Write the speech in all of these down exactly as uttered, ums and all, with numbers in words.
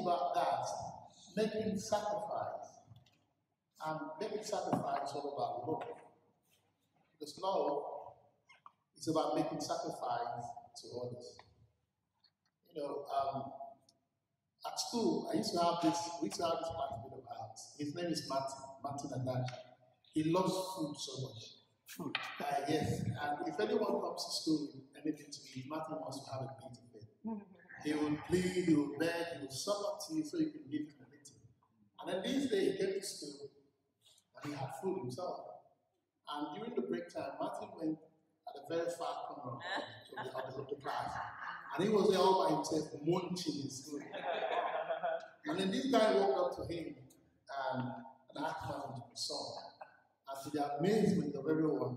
about that, making sacrifice. And making sacrifice is all about love. Because love is about making sacrifice to others. You know, um, at school, I used to have this, we used to have this classmate of ours. His name is Martin, Martin Adachi. He loves food so much. Food. Uh, yes, and if anyone comes to school with anything to eat, Martin wants to have a bit of it. He will plead, he will beg, he will suck up to you so you can give him a little. And then this day he came to school and he had food himself. And during the break time, Martin went at a very far corner of the, of the, of the class. And he was there all by himself, munching his food. And then this guy walked up to him and, and asked Martin to be sorry. And to the amazement of everyone,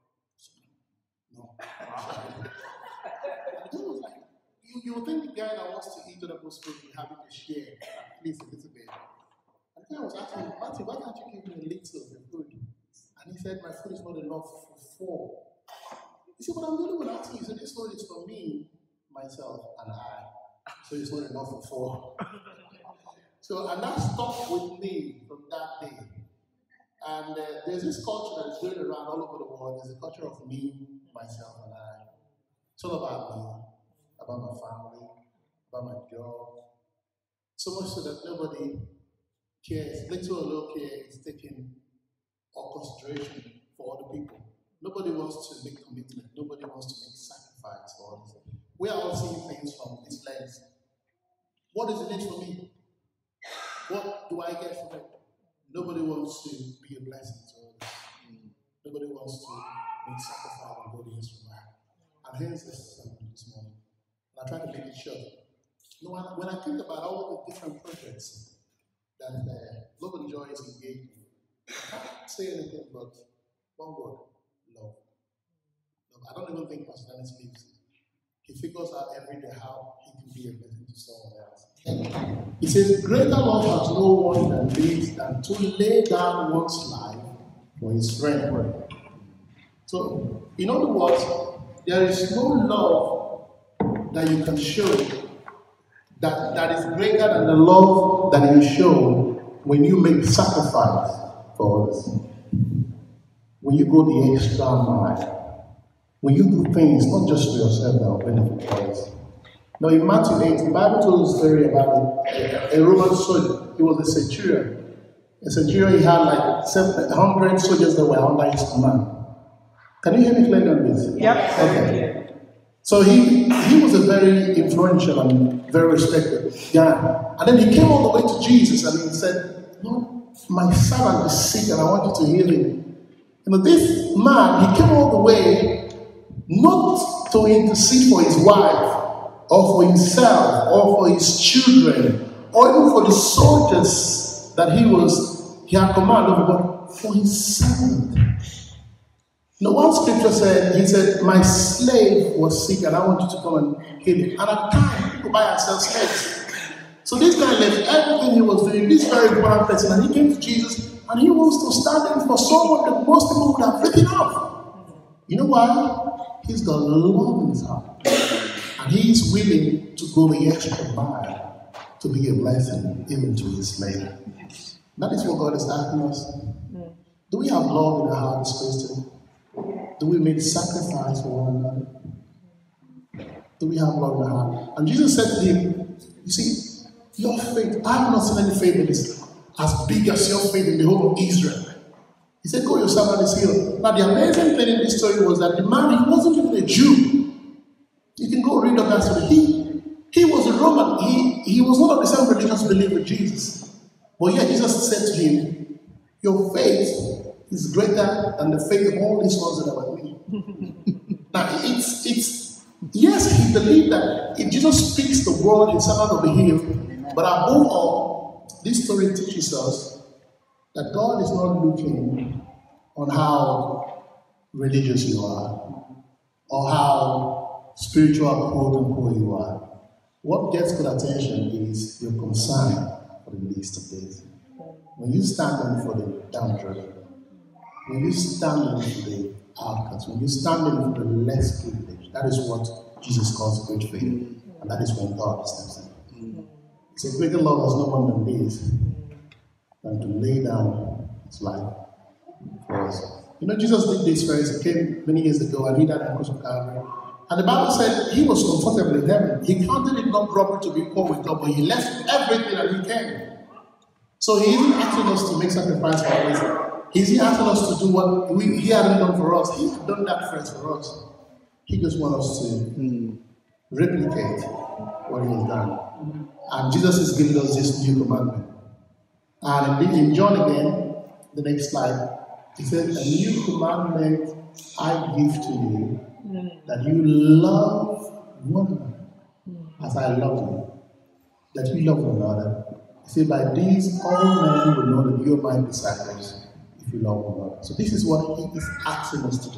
no. And he was like, you, you would think the guy that wants to eat other people's food would be happy to share at least a little bit. And the guy was asking him, Martin, why can't you give me a little of your food? And he said, my food is not enough for four. He said, but I'm the only one asking you. So this food is for me, myself, and I. So it's not enough for four. So, and that stuck with me from that day. And uh, there's this culture that is going around all over the world. There's a culture of me, myself, and I. It's all about me, about my family, about my job. So much so that nobody cares. Little or no care is taking all consideration for other people. Nobody wants to make commitment. Nobody wants to make sacrifice for others. We are all seeing things from this lens. What is in it for me? What do I get from it? Nobody wants to be a blessing to others. Nobody wants to make sacrifice and go the extra mile. And here's this sermon this morning. And I try to make it short. You know, when I think about all the different projects that uh, Love and Joy is engaged in, I can't say anything but one word: love. love. I don't even think Pastor Dennis lives it. He figures out every day how he can be a blessing to someone else. He says, greater love has no one than this, than to lay down one's life for his friend. So, in other words, there is no love that you can show that, that is greater than the love that you show when you make sacrifice for others. When you go the extra mile. When you do things, not just for yourself, that will benefit others. Now, in Matthew eight, the Bible tells a story about a, a Roman soldier. He was a centurion. A centurion, he had like seven hundred soldiers that were under his command. Can you hear me clearly on this? Yep. Okay. So he, he was a very influential and very respected guy. And then he came all the way to Jesus and he said, Lord, my servant is sick and I want you to heal him. You know, this man, he came all the way not to intercede for his wife, or for himself, or for his children, or even for the soldiers that he was, he had command over, but for his servant. Now, one scripture said, he said, my slave was sick and I want you to come and heal him. And at the time, people buy and sell slaves. So this guy left everything he was doing, this very important person, and he came to Jesus, and he wants to stand in for someone that most people would have written off. You know why? He's got love in his heart. And he is willing to go the extra mile to be a blessing even to his slave. That is what God is asking us. Do we have love in our heart as Christians? Do we make sacrifice for one another? Do we have love in our heart? And Jesus said to him, you see, your faith, I have not seen any faith that is as big as your faith in the whole of Israel. He said, go, your servant is healed. Now, the amazing thing in this story was that the man, he wasn't even a Jew. You can go read up that story. He, he was a Roman. He, he was not of the same religious belief with Jesus. But yet, Jesus said to him, your faith is greater than the faith of all these ones that are with me. Now, it's, it's, yes, he believed that if Jesus speaks the word, his servant will be healed. But above all, this story teaches us that God is not looking on how religious you are or how spiritual, quote unquote, you are. What gets good attention is your concern for the least of these. When you stand in for the downtrodden, when you stand in for the outcasts, when you stand in for the less privileged, that is what Jesus calls great faith, and that is when God steps in. It's a greater love has no one than this, than to lay down his life for us. You know, Jesus did this for us. He came many years ago and he died on the cross of Calvary. And the Bible said he was comfortable in heaven. He counted it not robbery to be equal with God, but he left everything and he came. So he isn't asking us to make sacrifice for us. He's asking us to do what we, he hadn't done for us. He had done that first for us. He just wants us to mm, replicate what he has done. And Jesus is giving us this new commandment. And in John again, the next slide, he said, a new commandment I give to you, that you love one another as I love you. That you love one another. He said, by these all men will know that you are my disciples if you love one another. So this is what he is asking us to do.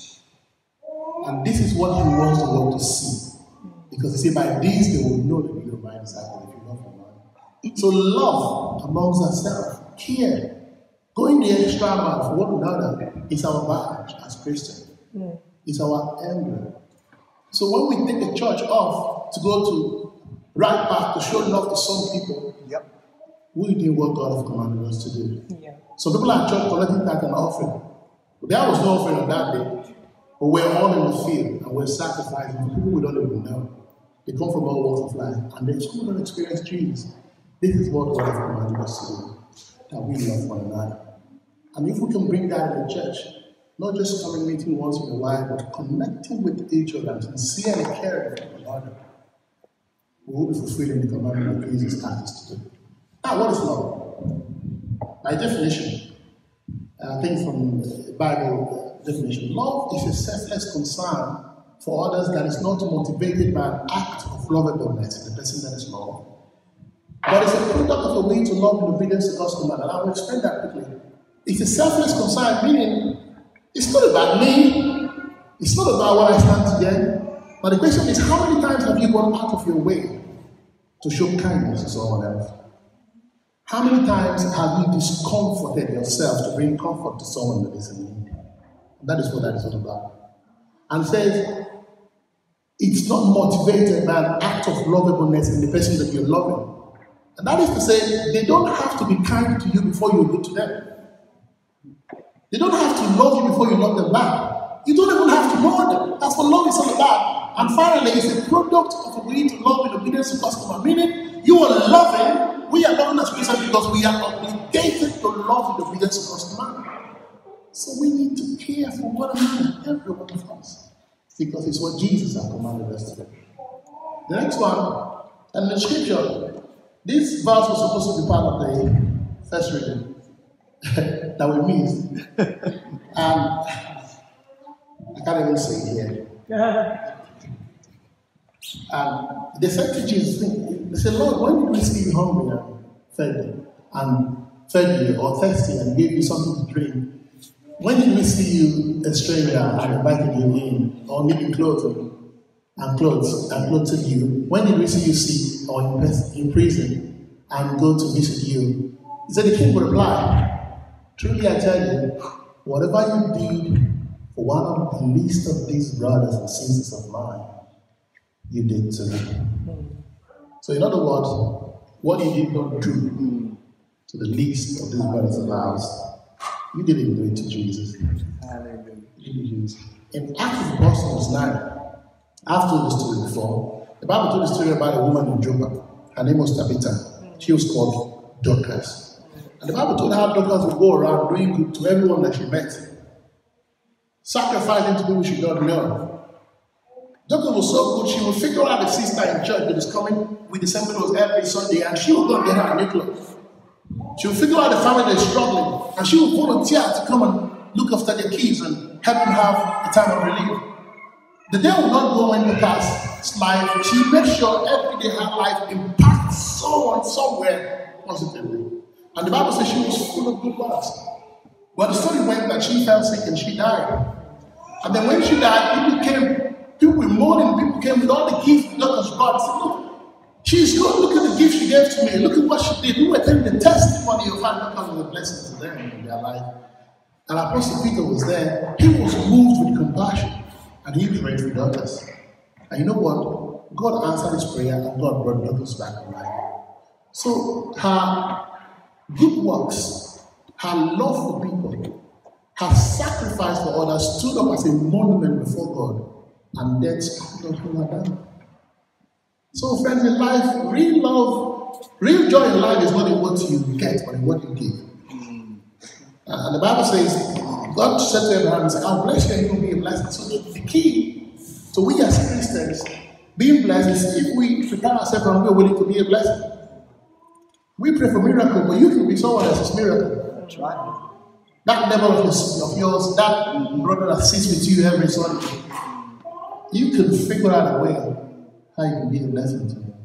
And this is what he wants the world to see. Because he said, by these they will know that you are my disciples if you love one another. So love amongst ourselves, care, going the extra mile for one another is our badge as Christians. Yeah. It's our emblem. So when we take the church off to go to right path to show love to some people, yep, we did what God has commanded us to do. Yeah. So people at church collecting that and offering. But there was no offering on that day. But we're all in the field and we're sacrificing for people we don't even know. They come from all walks of life and they some don't experience Jesus. This is what God has commanded us to do. That we love one another. And if we can bring that in the church, not just coming meeting once in a while, but connecting with each other and sincerely caring for one another, we will be fulfilling the commandment that Jesus asked us to do. Now, what is love? By definition, I think from the Bible definition, love is a selfless concern for others that is not motivated by an act of lovableness in the person that is loved, but it's a product of a way to love in obedience to God's command. And I will explain that quickly. It's a selfless concern, meaning it's not about me, it's not about what I stand to gain, but the question is, how many times have you gone out of your way to show kindness to someone else? How many times have you discomforted yourself to bring comfort to someone that is in need? And that is what that is all about. And says, it's not motivated by an act of lovableness in the person that you're loving. And that is to say, they don't have to be kind to you before you're good to them. They don't have to love you before you love them back. You don't even have to know them. That's what love is all about. And finally, it's a product of a way to love in obedience to God's command. Meaning, you are loving, we are loving as Christians because we are obligated to love in obedience to God's command. So we need to care for one another, every one of us, because it's what Jesus has commanded us to do. The next one, and in the scripture, this verse was supposed to be part of the first reading that we missed. And I can't even say it here. And they said to Jesus, they said, Lord, when did we see you hungry and fed you, and fed you, or thirsty and gave you something to drink? When did we see you a stranger and invited you in, or needing clothes and clothes and clothed you? When did we see you sick or in prison and go to visit you? He said, the king would reply, truly I tell you, whatever you did for one of the least of these brothers and sisters of mine, you did to me. So in other words, what you did not do to the least of these brothers of ours, you didn't do it to Jesus. Hallelujah. You did Jesus. In Acts of the Apostles nine, I've told this story before. The Bible told the story about a woman in Joppa. Her name was Tabitha. She was called Dorcas. And the Bible told her Dorcas would go around doing good to everyone that she met, sacrificing to people she did not know. Dorcas was so good, she would figure out a sister in church that is coming with the seminar every Sunday, and she would go and get her a new clothes. She would figure out the family that is struggling, and she would volunteer to come and look after their kids and help them have a time of relief. The day will not go in Dorcas' life. She made sure every day her life impacts someone somewhere positively. And the Bible says she was full of good works. But the story went that she fell sick and she died. And then when she died, people came, people were mourning, people came with all the gifts Dorcas brought. I said, look, she's good. Look at the gift she gave to me. Look at what she did. We were telling the testimony of her Dorcas was a blessing to them in their life. And Apostle Peter was there. He was moved with compassion. And he prayed for Dorcas. And you know what? God answered his prayer and God brought Dorcas back to life. So her good works, her love for people, her sacrifice for others stood up as a monument before God, and death could not hold her down. So, friends, in life, real love, real joy in life is not in what you get, but in what you give. Uh, and the Bible says, God said to Abraham, I'll bless you and you will be a blessing. So the, the key to we as Christians being blessed is if we prepare ourselves and we're willing to be a blessing. We pray for miracle, but you can be someone else's miracle. That's right. That neighbor of yours, that brother that sits with you every Sunday, you can figure out a way how you can be a blessing to them.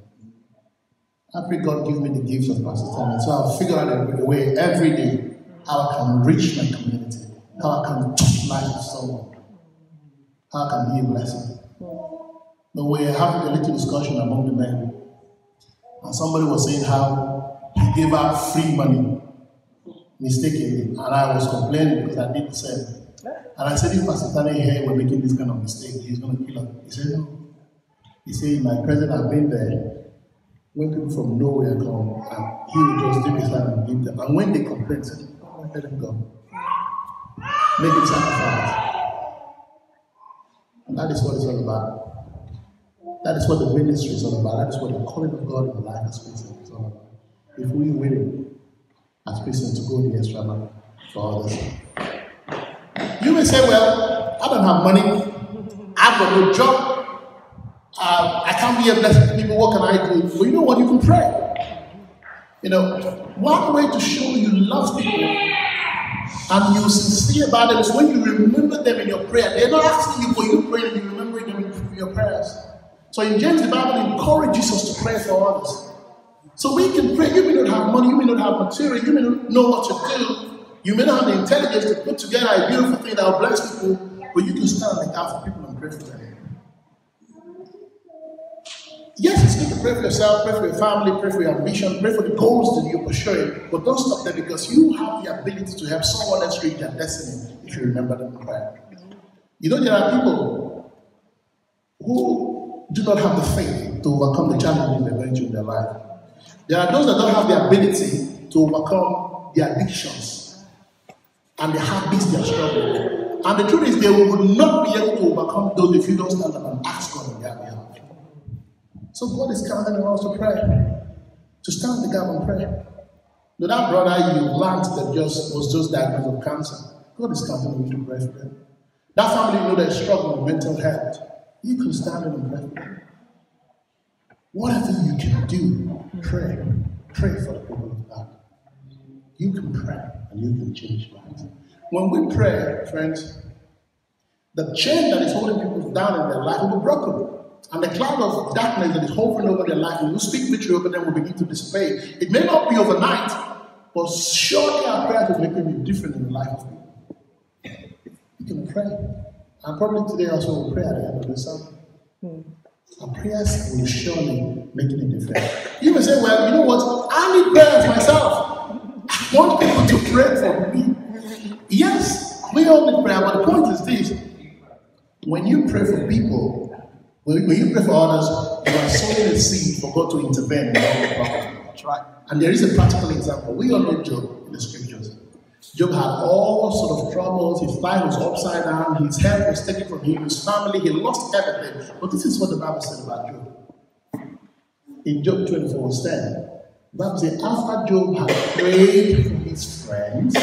I pray God give me the gifts of Pastor Stanley, so I'll figure out a way every day how I can reach my community, how I can touch life of someone, how I can be a blessing. But we were having a little discussion among the men, and somebody was saying how he gave out free money mistakenly, and I was complaining because I did the same. And I said, if Pastor Stanley here were making this kind of mistake, he's going to kill us. He said, no. He said, in my presence, I've been there. When people from nowhere come, and he would just dip his hand and give them. And when they complain, he said, oh, let them go. Make it sacrifice. And that is what it's all about. That is what the ministry is all about. That is what the calling of God in the life as Christians is all about. If we willing as Christians to go the extra mile for others. You may say, well, I don't have money. I've got no job. Uh, I can't be a blessing to people. What can I do? Well, you know what? You can pray. You know, one way to show you love people and you're sincere about them is when you remember them in your prayer. They're not asking you for you praying, you remember them in your prayers. So in James, the Bible encourages us to pray for others. So we can pray. You may not have money, you may not have material, you may not know what to do. You may not have the intelligence to put together a beautiful thing that will bless people, but you can stand in the gap for people and pray for them. Yes, it's good to pray for yourself, pray for your family, pray for your ambition, pray for the goals that you're pursuing, but don't stop there because you have the ability to help someone else reach their destiny if you remember them in prayer. You know, there are people who do not have the faith to overcome the challenges they're going through in their life. There are those that don't have the ability to overcome their addictions and the habits they are struggling with. And the truth is, they will not be able to overcome those if you don't stand up and ask God on their behalf. So God is counting on us to pray, to stand in the gap and pray. Now that brother you learned that just was just diagnosed with cancer, God is counting on you to pray for them. That family you know they're struggling with mental health, you can stand in and pray for them. Whatever you can do, pray. Pray for the people of God. You can pray and you can change lives. When we pray, friends, the chain that is holding people down in their life will be broken. And the cloud of darkness that is hovering over their life, and you speak victory over them, will begin to dissipate. It may not be overnight, but surely our prayers will make it different in the life of people. You can pray. And probably today also will pray at the end of the sermon. Our prayers will surely make it different. You may say, well, you know what? I need prayers myself. I want people to pray for me. Yes, we all need prayer, but the point is this. When you pray for people, When you pray for others, you are sowing a seed for God to intervene in all the problem. That's right. And there is a practical example. We all know Job in the scriptures. Job had all sorts of troubles. His life was upside down. His health was taken from him. His family, he lost everything. But this is what the Bible said about Job. In Job twenty-four, verse ten, the Bible says, after Job had prayed for his friends,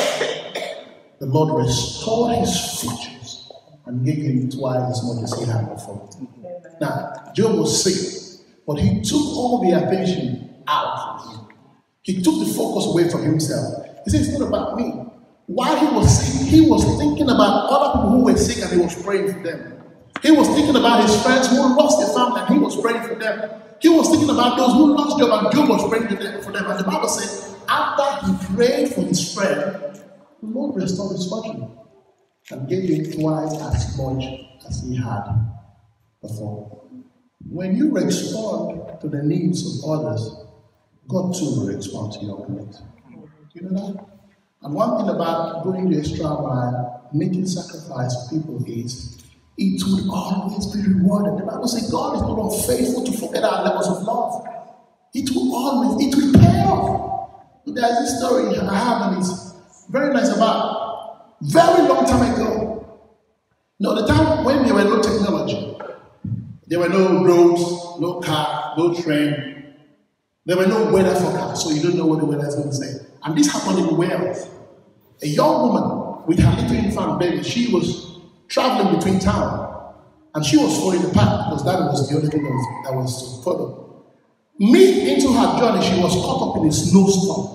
the Lord restored his fortunes and gave him twice as much as he had before. Now, Job was sick, but he took all the attention out of him. He took the focus away from himself. He said, it's not about me. While he was sick, he was thinking about other people who were sick and he was praying for them. He was thinking about his friends who lost their family and he was praying for them. He was thinking about those who lost Job and Job was praying for them. And the Bible says, after he prayed for his friend, the Lord restored his fortune and gave him twice as much as he had before. When you respond to the needs of others, God too will respond to your needs. Do you know that? And one thing about going the extra mile, making sacrifice for people is, it will always be rewarded. The Bible says God is not unfaithful to forget our levels of love. it will always, it will pay off. There's this story I have, and it's very nice about very long time ago. No, the time when there were no technology, there were no roads, no car, no train, there were no weather forecast, so you don't know what the weather is going to say. And this happened in Wales. A young woman with her little infant baby, she was traveling between town, and she was following the path because that was the only thing that was, that was to follow. Mid into her journey, she was caught up in a snowstorm.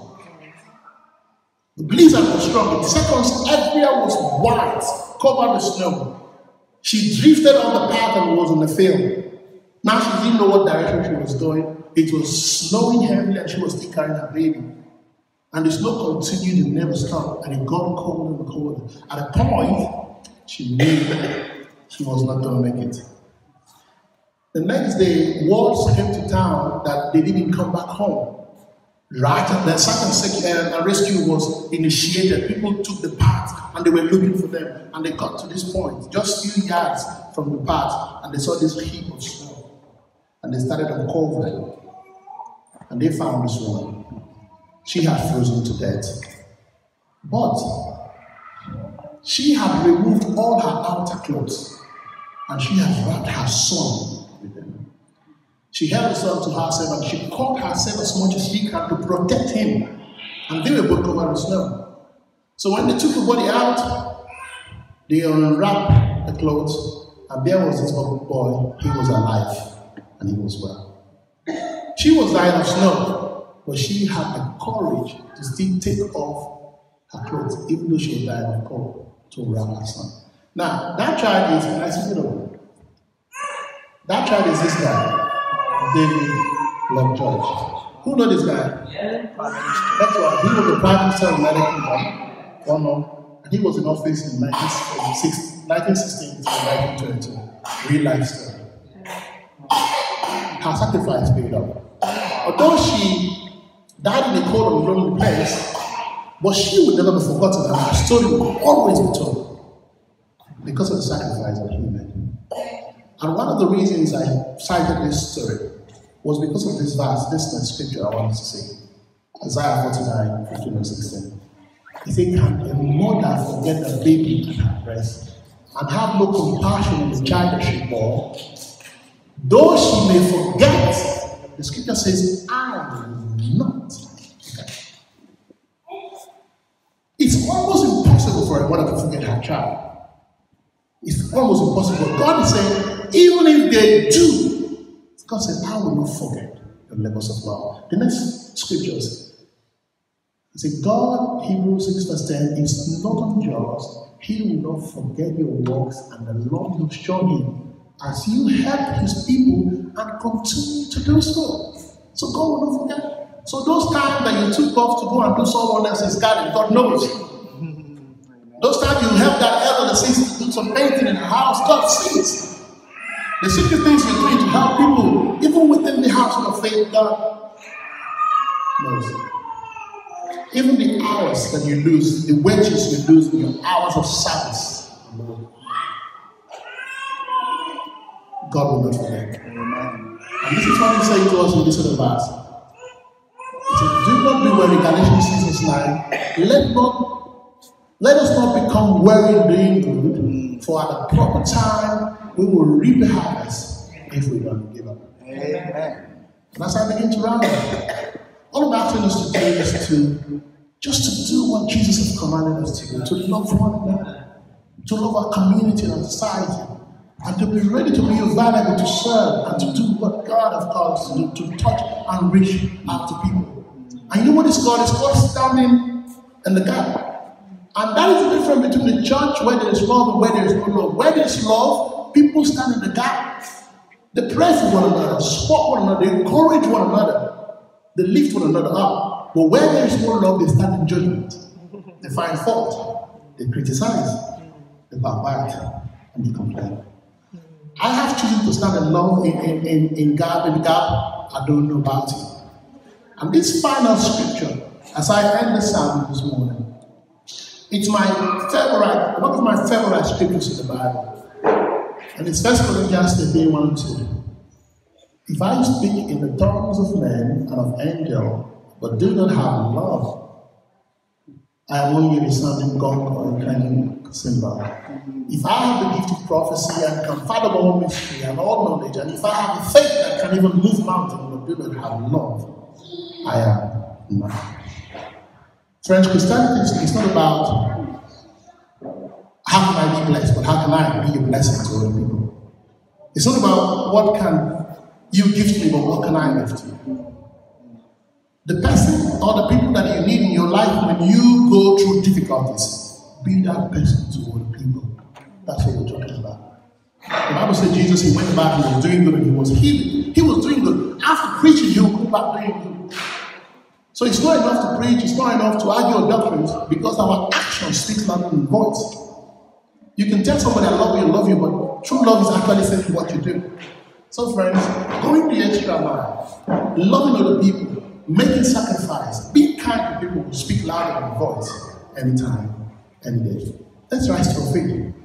The blizzard was strong. In seconds, everywhere was white, covered with snow. She drifted on the path and was in the field. Now she didn't know what direction she was going. It was snowing heavily, and she was still carrying her baby. And the snow continued and never stopped, and it got colder and colder. At a point, she knew she was not going to make it. The next day, words came to town that they didn't come back home. Right, the search and rescue was initiated. People took the path and they were looking for them. And they got to this point, just a few yards from the path, and they saw this heap of snow. And they started uncovering. And they found this woman. She had frozen to death. But she had removed all her outer clothes, and she had wrapped her son with them. She held the son to herself, and she caught herself as much as she can to protect him. And they were both covered with snow. So when they took the body out, they unwrapped the clothes, and there was this boy. He was alive, and he was well. She was dying of snow, but she had the courage to still take off her clothes, even though she was dying of cold, to wrap her son. Now, that child is, I said, you know, that child is this guy. David Lovejoy. Who knows this guy? Yeah. That's why he was the prime minister of the United Kingdom, one month, and he was in office in nineteen sixteen to nineteen twenty-two. Real life story. Her sacrifice paid off. Although she died in a cold and lonely place, but she would never be forgotten, and her story will always be told because of the sacrifice that he made. And one of the reasons I cited this story was because of this verse, this is the scripture I wanted to say. Isaiah forty-nine, fifteen and sixteen. He said, can a mother forget a baby at her breast and have no compassion on the child that she bore? Though she may forget, the scripture says, I will not forget. It's almost impossible for a mother to forget her child. It's almost impossible. God is saying, even if they do, God said, I will not forget the labors of love. The next scriptures. It says, God, Hebrews six verse ten, is not unjust. He will not forget your works and the love you've shown him as you help his people and continue to do so. So God will not forget. So those times that you took off to go and do someone else's garden, God knows. Those times you help that elder to do some painting in the house, God sees. The secret things you're doing to help people, even within the house of faith, God knows. Even the hours that you lose, the wages you lose in your hours of service, God will not forget. Amen. And this is what he's saying to us in this other verse. He said, do not be weary, Galatians six verse nine. Let not, let us not become weary in doing good, for at the proper time we will reap the harvest if we don't give up. Amen. And as I begin to round up, all I'm asking us to do is to just to do what Jesus has commanded us to do, to love one another, to love our community and our society, and to be ready to be available to serve and to do what God has called us to do, to touch and reach out to people. And you know what it's called? It's called standing in the gap. And that is the difference between the church where there is love and where there is no love. Where there is love, people stand in the gap. They pray for one another, support one another, they encourage one another, they lift one another up. But where there is no love, they stand in judgment. They find fault, they criticize, they backbite, and they complain. I have chosen to stand in love in, in, in, in gap, in gap, I don't know about it. And this final scripture, as I end the sermon this morning, it's my favorite, one of my favorite scriptures in the Bible. And it's First Corinthians thirteen, one and two. If I speak in the tongues of men and of angels, but do not have love, I am only a sounding gong or a clanging cymbal. If I have the gift of prophecy and can fathom all mystery and all knowledge, and if I have a faith that can even move mountains, but do not have love, I am nothing. Friends, Christianity is not about how can I be blessed, but how can I be a blessing to other people. It's not about what can you give to me, but what can I give to you. The person or the people that you need in your life when you go through difficulties, be that person to other people. That's what we're talking about. The Bible said Jesus, he went back, he was doing good, and he was healing. He was doing good. After preaching, he'll go back doing good. So it's not enough to preach, it's not enough to argue doctrines, because our action speaks louder than voice. You can tell somebody I love you, I love you, but true love is actually saying what you do. So friends, going the extra mile, loving other people, making sacrifice, being kind to people who speak louder than voice, anytime, any day. Let's rise to our feet.